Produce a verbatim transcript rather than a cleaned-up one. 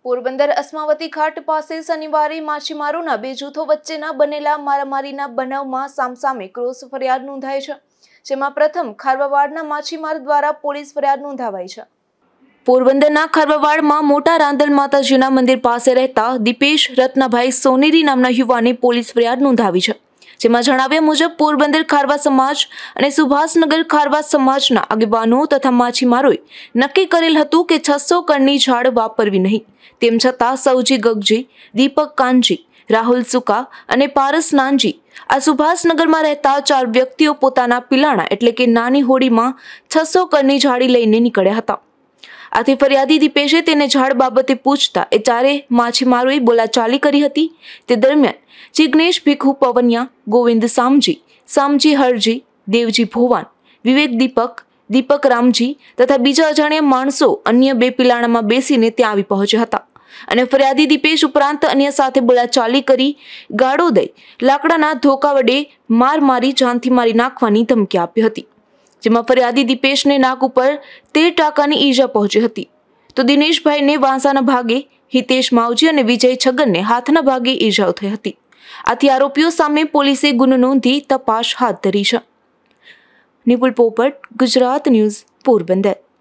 પોરબંદર અસ્માવતી ઘાટ પાસે શનિવારે માછીમારોના બે જૂથો વચ્ચેના બનેલા મારામારીના બનાવમાં સામસામે ક્રોસ ફરિયાદ નોંધાઈ છે, જેમાં પ્રથમ ખારવાવાડના માછીમાર દ્વારા પોલીસ ફરિયાદ નોંધાવાઈ છે। પોરબંદરના ખારવાવાડમાં મોટા રાંદલ માતાજીના મંદિર પાસે રહેતા દીપેશ રત્નાભાઈ સોનેરી નામના યુવાને પોલીસ ફરિયાદ નોંધાવી છે, જેમાં જણાવ્યા મુજબ પોરબંદર ખારવા સમાજ અને સુભાષનગર ખારવા સમાજના આગેવાનો તથા માછીમારોએ નક્કી કરેલ હતું કે છસો કણની ઝાડ વાપરવી નહીં। તેમ છતાં સૌજી ગગજી, દીપક કાનજી, રાહુલ સુકા અને પારસ નાનજી આ સુભાષનગરમાં રહેતા ચાર વ્યક્તિઓ પોતાના પિલાણા એટલે કે નાની હોડીમાં છસો કણની ઝાડી લઈને નીકળ્યા હતા। આથી ફરિયાદી દીપેશે તેને ઝાડ બાબતે પૂછતા એ ચારે માછીમારોએ બોલાચાલી કરી હતી। તે દરમિયાન જિગ્નેશ ભીખુ પવનિયા, ગોવિંદ સામજી, સામજી હરજી, દેવજી ભોવાન, વિવેક દીપક, દીપક રામજી તથા બીજા અજાણ્યા માણસો અન્ય બે પિલાણામાં બેસીને ત્યાં આવી પહોંચ્યા હતા અને ફરિયાદી દીપેશ ઉપરાંત અન્ય સાથે બોલાચાલી કરી ગાળો દઈ લાકડાના ધોકા વડે માર મારી જાનથી મારી નાખવાની ધમકી આપી હતી, જેમાં ફરિયાદી દીપેશને નાક ઉપર તેર ટાંકાની ઈજા પહોંચી હતી તો દિનેશભાઈને વાંસાના ભાગે, હિતેશ માવજી અને વિજય છગનને હાથના ભાગે ઈજાઓ થઈ હતી। આથી આરોપીઓ સામે પોલીસે ગુનો નોંધી તપાસ હાથ ધરી છે। નિપુલ પોપટ, ગુજરાત ન્યૂઝ, પોરબંદર।